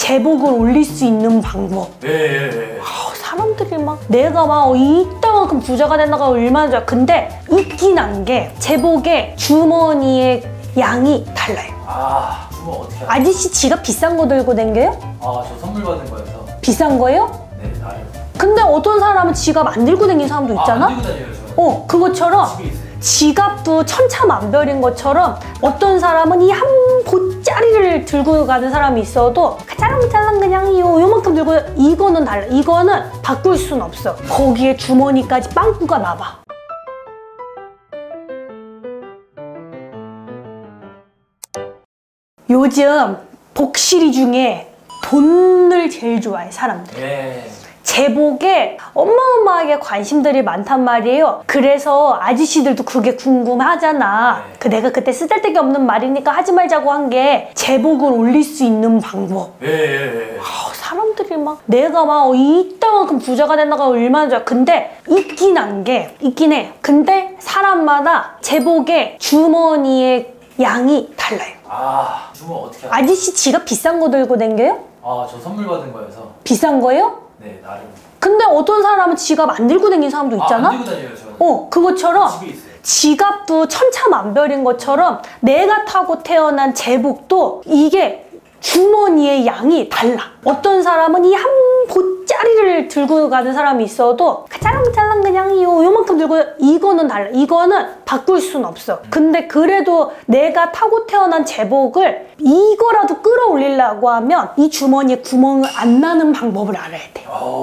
제복을 올릴 수 있는 방법. 사람들이 막 내가 막 이따만큼 부자가 된다고 얼마나 좋아. 근데 있긴 한 게 제복의 주머니의 양이 달라요. 주머 어떻게 아저씨 지갑 비싼 거 들고 댕겨요? 저 선물 받은 거여서. 비싼 거예요? 네, 다요. 근데 어떤 사람은 지갑 안 들고 다니는 사람도 있잖아? 안 들고 다녀요, 저는. 그것처럼 집에 있어요. 지갑도 천차만별인 것처럼 어떤 사람은 이 한 보짜리를 들고 가는 사람이 있어도 짤랑짤랑 그냥 요만큼 들고, 이거는 달라. 이거는 바꿀 순 없어. 거기에 주머니까지 빵꾸가 나봐. 요즘 복실이 중에 돈을 제일 좋아해, 사람들. 제복에 어마어마하게 관심들이 많단 말이에요. 그래서 아저씨들도 그게 궁금하잖아. 내가 그때 쓰잘데기 없는 말이니까 하지 말자고 한 게 제복을 올릴 수 있는 방법. 사람들이 막 내가 막 이따만큼 부자가 된다고 얼마나 좋아. 근데 있긴 해. 근데 사람마다 제복의 주머니의 양이 달라요. 주머 어떻게 아저씨 지갑 비싼 거 들고 댕겨요? 저 선물 받은 거여서. 비싼 거예요? 네, 나름. 근데 어떤 사람은 지갑 안 들고 다니는 사람도 있잖아? 안 들고 다녀요, 저는. 그것처럼 집에 있어요. 지갑도 천차만별인 것처럼 내가 타고 태어난 제복도 이게 주머니의 양이 달라. 어떤 사람은 이 한 보짜리를 들고 가는 사람이 있어도 짤랑짤랑 그냥 요만큼 들고, 이거는 달라. 이거는 바꿀 순 없어. 근데 그래도 내가 타고 태어난 제복을 이거라도 끌어올리려고 하면 이 주머니에 구멍을 안 나는 방법을 알아야 돼.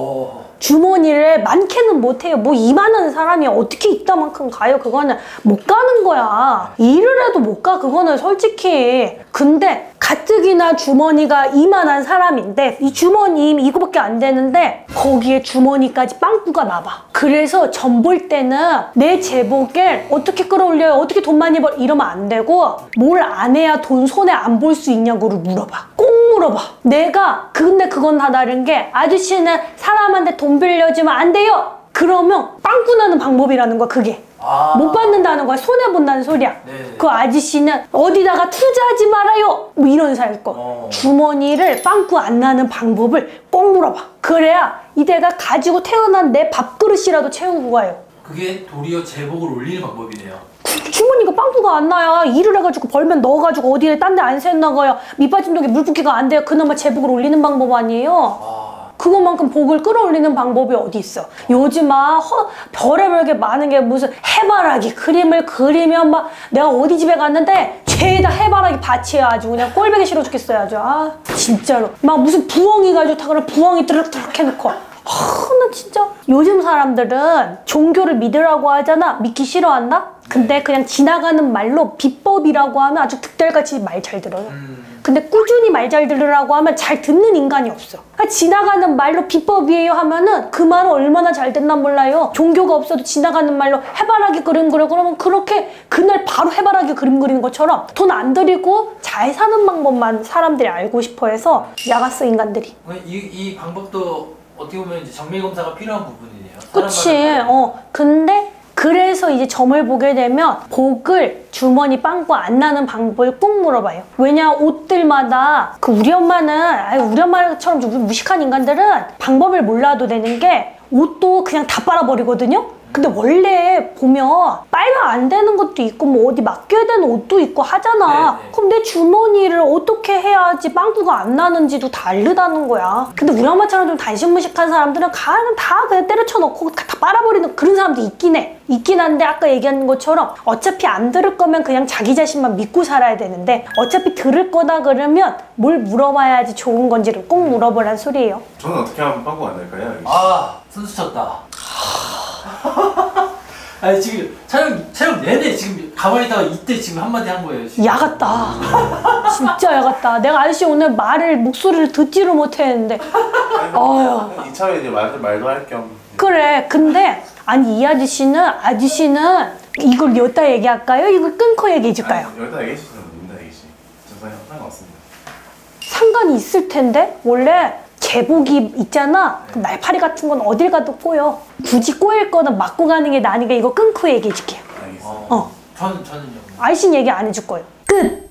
주머니를 많게는 못해요. 뭐 이만한 사람이 어떻게 이따만큼 가요? 그거는 못 가는 거야. 일을 해도 못 가, 그거는 솔직히. 근데 가뜩이나 주머니가 이만한 사람인데 이 주머니 이거밖에 안 되는데 거기에 주머니까지 빵꾸가 나봐. 그래서 점 볼 때는 내 제복을 어떻게 끌어올려요? 어떻게 돈 많이 벌? 이러면 안 되고 뭘 안 해야 돈 손에 안 볼 수 있냐고를 물어봐. 꼭 물어봐. 근데 그건 다 다른 게, 아저씨는 사람한테 돈 빌려주면 안 돼요. 그러면 빵꾸 나는 방법이라는 거야, 그게. 못 받는다는 거야. 손해본다는 소리야. 그 아저씨는 어디다가 투자하지 말아요. 뭐 이런 사일 거. 주머니를 빵꾸 안 나는 방법을 꼭 물어봐. 그래야 이대가 가지고 태어난 내 밥그릇이라도 채우고 가요. 그게 도리어 제복을 올리는 방법이네요. 주머니가 빵꾸가 안 나야 일을 해가지고 벌면 넣어가지고 어디에 딴 데 안 새나가요. 밑받침독에 물 붓기가 안 돼요. 그나마 제복을 올리는 방법 아니에요? 그것만큼 복을 끌어올리는 방법이 어디 있어. 요즘 별의별 게 많은 게, 무슨 해바라기 그림을 그리면 막, 내가 어디 집에 갔는데 죄다 해바라기 밭이야. 아주 그냥 꼴보기 싫어 죽겠어요. 아주 진짜로 막 무슨 부엉이 가지고 다, 그런 부엉이 드럭드럭 해놓고. 나 진짜. 요즘 사람들은 종교를 믿으라고 하잖아. 믿기 싫어한다? 근데 그냥 지나가는 말로 비법이라고 하면 아주 득달같이 말 잘 들어요. 근데 꾸준히 말 잘 들으라고 하면 잘 듣는 인간이 없어. 지나가는 말로 비법이에요 하면은 그 말은 얼마나 잘 됐나 몰라요. 종교가 없어도 지나가는 말로 해바라기 그림 그려. 그러면 그렇게 그날 바로 해바라기 그림 그리는 것처럼 돈 안 들이고 잘 사는 방법만 사람들이 알고 싶어 해서 야갔어, 인간들이. 이 방법도 어떻게 보면 이제 정밀검사가 필요한 부분이네요. 그치. 근데 그래서 이제 점을 보게 되면 복을 주머니 빵꾸 안 나는 방법을 꼭 물어봐요. 왜냐, 옷들마다 우리 엄마처럼 좀 무식한 인간들은 방법을 몰라도 되는 게, 옷도 그냥 다 빨아버리거든요? 근데 원래 보면 빨면 안 되는 것도 있고 뭐 어디 맡겨야 되는 옷도 있고 하잖아. 그럼 내 주머니를 어떻게 해야지 빵꾸가 안 나는지도 다르다는 거야. 근데 우리 엄마처럼 좀 단신무식한 사람들은 다 그냥 때려쳐 넣고 다 빨아버리는 그런 사람도 있긴 한데, 아까 얘기한 것처럼 어차피 안 들을 거면 그냥 자기 자신만 믿고 살아야 되는데, 어차피 들을 거다 그러면 뭘 물어봐야지 좋은 건지를 꼭 물어보란 소리예요. 저는 어떻게 하면 빵꾸가 안 날까요? 선수 쳤다. 아니 지금 촬영 내내 지금 가만히 있다가 이때 지금 한마디 한 거예요. 지금. 야같다. 진짜 야같다. 내가 아저씨 오늘 목소리를 듣지를 못했는데. 이참에 이제 말도 할 겸. 그래. 근데 아니, 이 아저씨는 이걸 여기다 얘기할까요? 이걸 끊고 얘기해 줄까요? 여기다 얘기해주시면 됩니다. 저 상관없습니다. 상관이 있을 텐데? 원래 제복이 있잖아. 날파리 같은 건 어딜 가도 꼬여. 굳이 꼬일 거는 맞고 가는 게 나으니까 이거 끊고 얘기해 줄게요. 알겠습니다. 저는요. 아저씨는 얘기 안 해줄 거예요. 끝!